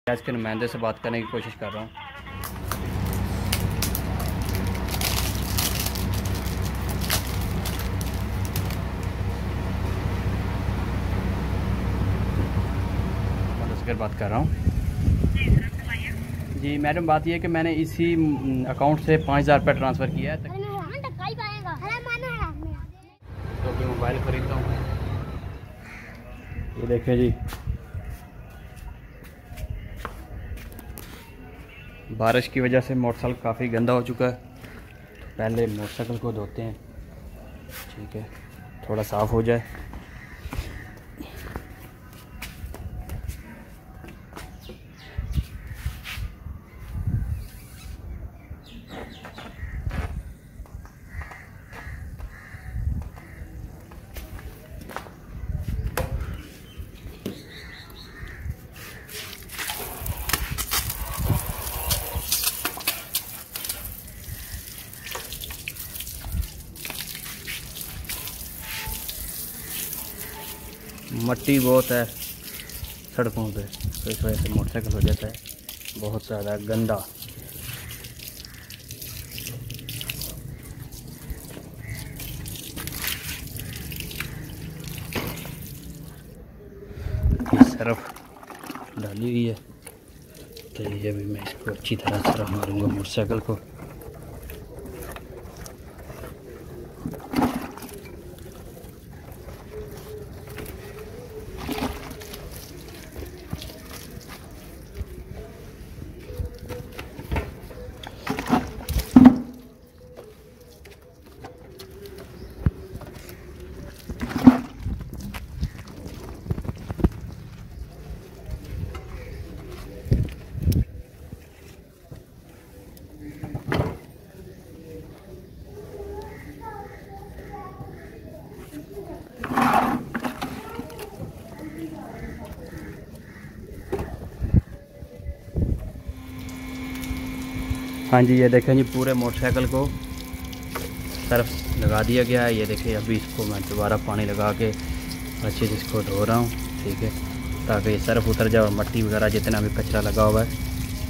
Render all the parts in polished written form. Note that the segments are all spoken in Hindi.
गैस के नुमाइंदे से बात करने की कोशिश कर रहा हूँ। बात कर रहा हूँ जी मैडम। बात यह है कि मैंने इसी अकाउंट से 5,000 रुपये ट्रांसफ़र किया है, तो मैं मोबाइल ख़रीदता हूँ। ये देखिए जी, बारिश की वजह से मोटरसाइकिल काफ़ी गंदा हो चुका है। तो पहले मोटरसाइकिल को धोते हैं, ठीक है, थोड़ा साफ़ हो जाए। मट्टी बहुत है सड़कों पे, तो इस वजह से मोटरसाइकिल हो जाता है बहुत ज़्यादा गंदा। सरफ डाली हुई है, तो ये भी मैं इसको अच्छी तरह सरफ मारूंगा मोटरसाइकिल को। हाँ जी, ये देखें जी, पूरे मोटरसाइकिल को सर्फ लगा दिया गया है। ये देखिए, अभी इसको मैं दोबारा पानी लगा के अच्छे से इसको धो रहा हूँ, ठीक है, ताकि ये सर्फ उतर जाए और मट्टी वगैरह जितना भी कचरा लगा हुआ है।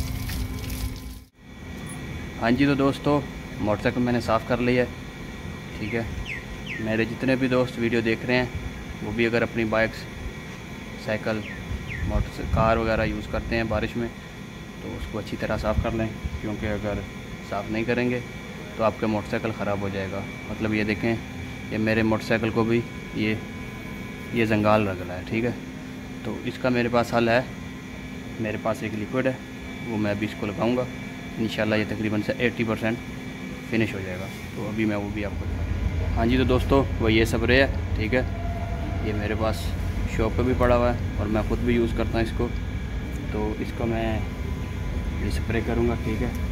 हाँ जी, तो दोस्तों मोटरसाइकिल मैंने साफ़ कर लिया है, ठीक है। मेरे जितने भी दोस्त वीडियो देख रहे हैं वो भी अगर अपनी बाइक, साइकिल, मोटर, कार वगैरह यूज़ करते हैं बारिश में, तो उसको अच्छी तरह साफ़ कर लें, क्योंकि अगर साफ़ नहीं करेंगे तो आपका मोटरसाइकिल ख़राब हो जाएगा। मतलब ये देखें, ये मेरे मोटरसाइकिल को भी ये जंगाल लग रहा है, ठीक है। तो इसका मेरे पास हल है, मेरे पास एक लिक्विड है, वो मैं अभी इसको लगाऊंगा, इंशाल्लाह ये तकरीबन से 80% फिनिश हो जाएगा। तो अभी मैं वो भी आपको दिखाऊंगा। हाँ जी, तो दोस्तों वो ये स्प्रे है, ठीक है, ये मेरे पास शॉप पे भी पड़ा हुआ है और मैं ख़ुद भी यूज़ करता हूँ इसको। तो इसको मैं ये स्प्रे करूँगा, ठीक है।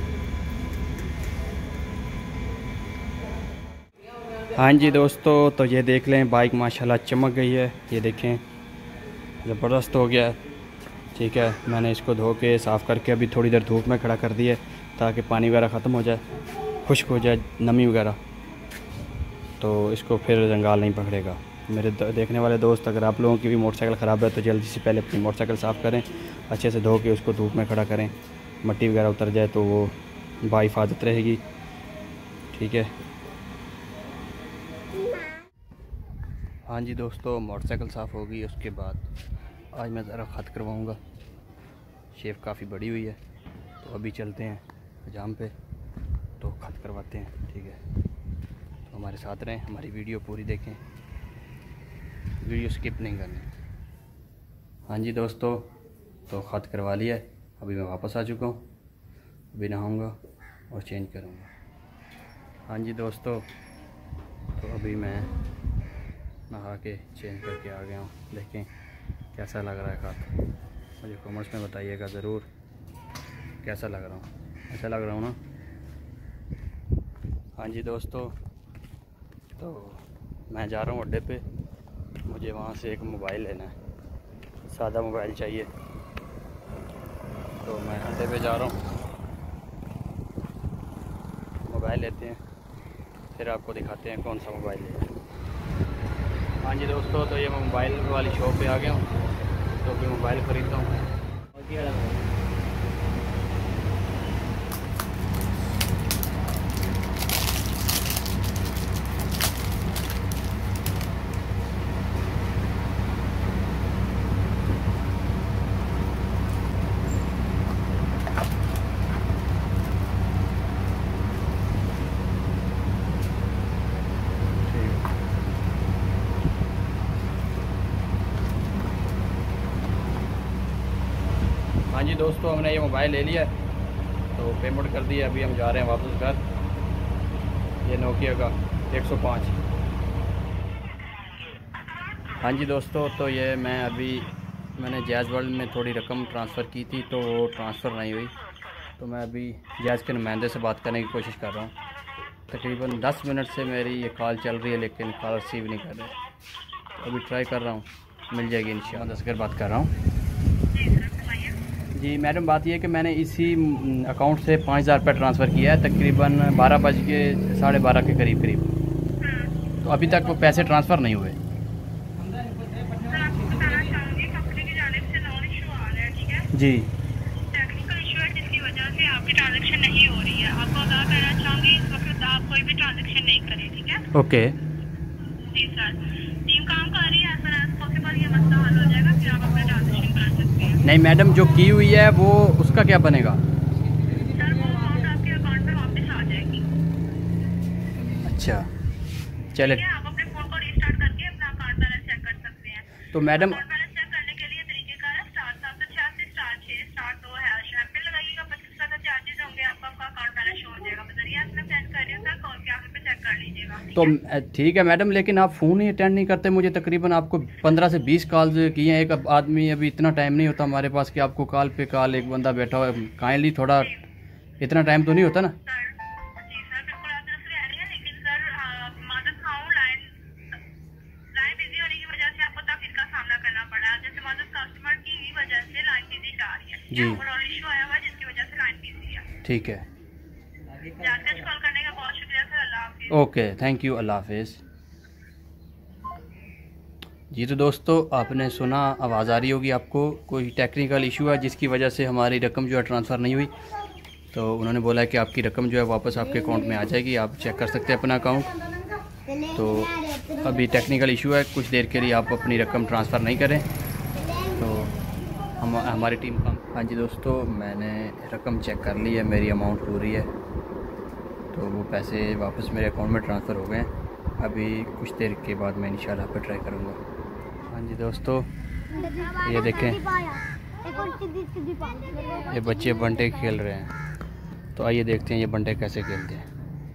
हाँ जी दोस्तों, तो ये देख लें, बाइक माशाल्लाह चमक गई है, ये देखें, ज़बरदस्त हो गया है, ठीक है। मैंने इसको धो के साफ़ करके अभी थोड़ी देर धूप में खड़ा कर दिया ताकि पानी वगैरह ख़त्म हो जाए, खुश्क हो जाए, नमी वगैरह, तो इसको फिर जंगाल नहीं पकड़ेगा। मेरे देखने वाले दोस्त, अगर आप लोगों की भी मोटरसाइकिल ख़राब है तो जल्दी से पहले अपनी मोटरसाइकिल साफ़ करें, अच्छे से धो के उसको धूप में खड़ा करें, मट्टी वगैरह उतर जाए तो वो बाहिफाजत रहेगी, ठीक है। हाँ जी दोस्तों, मोटरसाइकिल साफ़ हो गई। उसके बाद आज मैं ज़रा ख़त करवाऊँगा, शेप काफ़ी बड़ी हुई है, तो अभी चलते हैं हजाम पे, तो ख़त करवाते हैं, ठीक है। तो हमारे साथ रहें, हमारी वीडियो पूरी देखें, वीडियो स्किप नहीं करनी। हाँ जी दोस्तों, तो ख़त करवा लिया है, अभी मैं वापस आ चुका हूँ, अभी नहाऊँगा और चेंज करूँगा। हाँ जी दोस्तों, तो अभी मैं नहा के चेंज करके आ गया हूँ। देखें कैसा लग रहा है ख़त, मुझे कमेंट्स में बताइएगा ज़रूर कैसा लग रहा हूँ, अच्छा लग रहा हूँ ना। हाँ जी दोस्तों, तो मैं जा रहा हूँ अड्डे पे, मुझे वहाँ से एक मोबाइल लेना है, सादा मोबाइल चाहिए, तो मैं अड्डे पे जा रहा हूँ, मोबाइल लेते हैं, फिर आपको दिखाते हैं कौन सा मोबाइल लेना है। हाँ जी दोस्तों, तो ये मैं मोबाइल वाली शॉप पे आ गया हूँ, तो अभी मोबाइल ख़रीदता हूँ। हाँ जी दोस्तों, हमने ये मोबाइल ले लिया तो पेमेंट कर दी है। अभी हम जा रहे हैं वापस घर। ये नोकिया का 105। हाँ जी दोस्तों, तो ये मैंने जैज़ वर्ल्ड में थोड़ी रकम ट्रांसफ़र की थी तो वो ट्रांसफ़र नहीं हुई, तो मैं अभी जैज़ के नुमाइंदे से बात करने की कोशिश कर रहा हूँ। तकरीबन 10 मिनट से मेरी ये कॉल चल रही है लेकिन कॉल रिसीव नहीं कर रहे। तो अभी ट्राई कर रहा हूँ, मिल जाएगी इंशाअल्लाह। दस बात कर रहा हूँ। जी मैडम, बात यह है कि मैंने इसी अकाउंट से 5000 रुपये ट्रांसफ़र किया है तकरीबन 12:12 के करीब। तो अभी तक वो पैसे ट्रांसफ़र नहीं हुए। जी टेक्निकल इशू है जिसकी वजह से आपकी ट्रांजैक्शन नहीं हो रही है। आपको आगाह करना चाहूँगी इस वक्त आप कोई भी ट्रांजैक्शन नहीं करें, ठीक है? ओके जी सर, टीम काम कर रही है। एज एज पॉसिबल ये मसला हल हो जाएगा, फिर आप अपना ट्रांजैक्शन कर सकते हैं। नहीं मैडम, जो की हुई है वो उसका क्या बनेगा? सर वो अमाउंट आपके अकाउंट में वापस आ जाएगी। अच्छा चले, ठीक है, आप अपने फ़ोन को रीस्टार्ट करके अपना अकाउंट बैलेंस चेक कर सकते हैं। तो मैडम अकाउंट बैलेंस चेक करने के लिए तरीकेकार है *786*6*2# एमपिन लगाइएगा। 25 का चार्जेस होंगे, आपका अकाउंट बैलेंस शो हो जाएगा। बजरिया इसमें सेंड कर रही हूँ सर, कॉल के आखिर पे चेक कर लीजिएगा। तो ठीक है मैडम, लेकिन आप फ़ोन ही अटेंड नहीं करते। मुझे तकरीबन आपको 15 से 20 कॉल्स किए हैं। एक आदमी, अभी इतना टाइम नहीं होता हमारे पास कि आपको कॉल पे कॉल एक बंदा बैठा हो। काइंडली थोड़ा इतना टाइम तो नहीं होता ना। सर जी सर, बिल्कुल आप दुरुस्त कह रही हैं, लेकिन सर माजूद खाऊं लाइन बिजी होने की वजह से आपको तकलीफ का सामना करना पड़ा। जैसे माजूद कस्टमर की वजह से लाइन बिजी जा रही है जी। ओवरऑल इशू आया हुआ है जिसकी वजह से लाइन बिजी है। ठीक है, जानकर कॉल करने का बहुत शुक्रिया सर। अल्लाह हाफिज़। ओके, थैंक यू, अल्लाह हाफिज़। जी तो दोस्तों, आपने सुना, आवाज़ आ रही होगी आपको। कोई टेक्निकल इशू है जिसकी वजह से हमारी रकम जो है ट्रांसफ़र नहीं हुई। तो उन्होंने बोला है कि आपकी रकम जो है वापस आपके अकाउंट में आ जाएगी, आप चेक कर सकते हैं अपना अकाउंट। तो अभी टेक्निकल इशू है, कुछ देर के लिए आप अपनी रकम ट्रांसफ़र नहीं करें तो हमारी टीम का। हाँ जी दोस्तों, मैंने रकम चेक कर ली है, मेरी अमाउंट पूरी है। तो वो पैसे वापस मेरे अकाउंट में ट्रांसफ़र हो गए हैं। अभी कुछ देर के बाद मैं इंशाल्लाह पे ट्राई करूँगा। हाँ जी दोस्तों, ये देखें, ये बच्चे बंटे खेल रहे हैं। तो आइए देखते हैं ये बंटे कैसे खेलते हैं।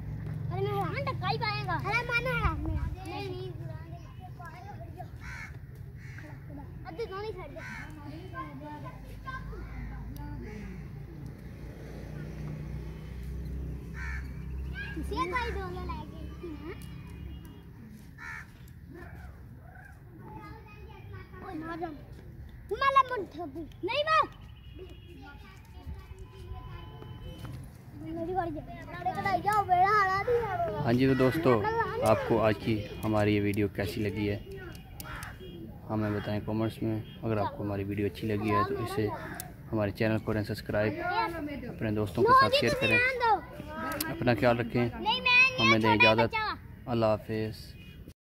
हाँ जी तो दोस्तों, आपको आज की हमारी ये वीडियो कैसी लगी है हमें बताएं कमेंट्स में। अगर आपको हमारी वीडियो अच्छी लगी है तो इसे हमारे चैनल को करें सब्सक्राइब, अपने दोस्तों के साथ शेयर करें। अपना ख्याल रखें, हमें दें इजाज़त। अल्लाह हाफिज़।